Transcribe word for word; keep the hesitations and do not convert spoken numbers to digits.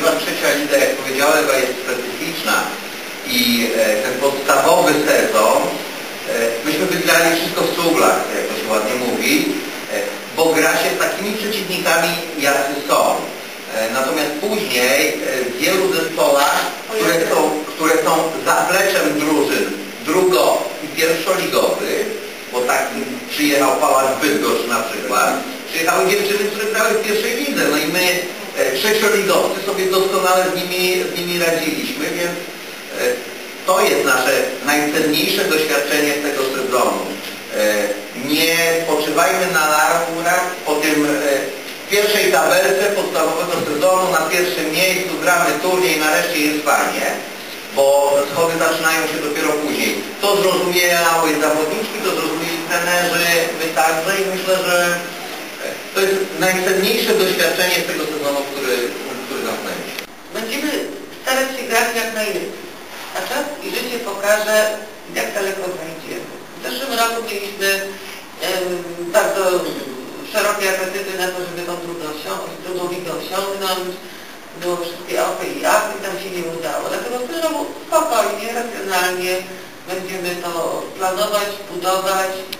ponieważ trzecia liga, jak powiedziałem, jest specyficzna i ten podstawowy sezon, myśmy wygrali wszystko w cuglach, jak to się ładnie mówi, bo gra się z takimi przeciwnikami, jacy są. Natomiast później w wielu zespołach, które są, które są zapleczem drużyn drugo- i pierwszoligowych, bo tak przyjechał Pałac Bydgoszcz na przykład, przyjechały dziewczyny, które grały w pierwszej lidze, no i my sześcioligowcy sobie doskonale z nimi, z nimi radziliśmy, więc to jest nasze najcenniejsze doświadczenie z tego sezonu. Nie spoczywajmy na laurach po tym w pierwszej tabelce podstawowego sezonu, na pierwszym miejscu gramy turniej, nareszcie jest fajnie, bo schody zaczynają się dopiero później. To zrozumiały zawodniczki, to zrozumieli trenerzy, my także i myślę, że to jest najcenniejsze doświadczenie z tego sezonu, który, który nas nęci. Będziemy starać się grać jak najlepiej, a czas i życie pokaże, jak daleko zajdziemy. W zeszłym roku mieliśmy e, bardzo szerokie apetyty na to, żeby tą drugą, drugą ligę osiągnąć. Było wszystkie opy i apy, tam się nie udało. Dlatego w tym roku spokojnie, racjonalnie będziemy to planować, budować